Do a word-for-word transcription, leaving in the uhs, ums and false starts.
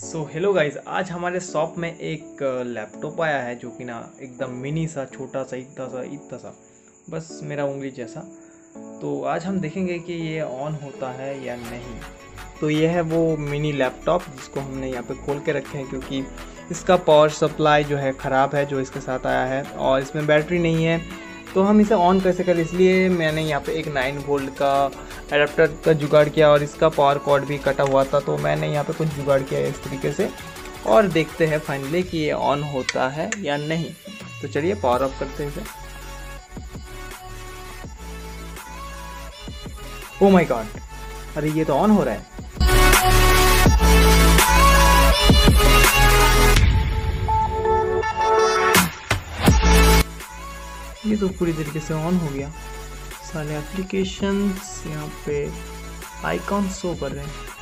So hello guys, आज हमारे shop में एक लैपटॉप आया है जो कि ना एकदम मिनी सा, छोटा सा, इतना सा इतना सा, बस मेरा उंगली जैसा। तो आज हम देखेंगे कि ये ऑन होता है या नहीं। तो ये है वो मिनी लैपटॉप जिसको हमने यहाँ पे खोल के रखे हैं, क्योंकि इसका पावर सप्लाई जो है ख़राब है, जो इसके साथ आया है, और इसमें बैटरी नहीं है। तो हम इसे ऑन कैसे करें, इसलिए मैंने यहाँ पे एक नाइन वोल्ट का एडाप्टर का जुगाड़ किया, और इसका पावर कॉर्ड भी कटा हुआ था। तो मैंने यहाँ पे कुछ जुगाड़ किया है इस तरीके से, और देखते हैं फाइनली कि ये ऑन होता है या नहीं। तो चलिए पावर ऑफ करते हैं इसे। ओ माय गॉड, अरे ये तो ऑन हो रहा है। ये तो पूरी तरीके से ऑन हो गया। सारे एप्लीकेशंस यहाँ पे आइकॉन शो कर रहे हैं।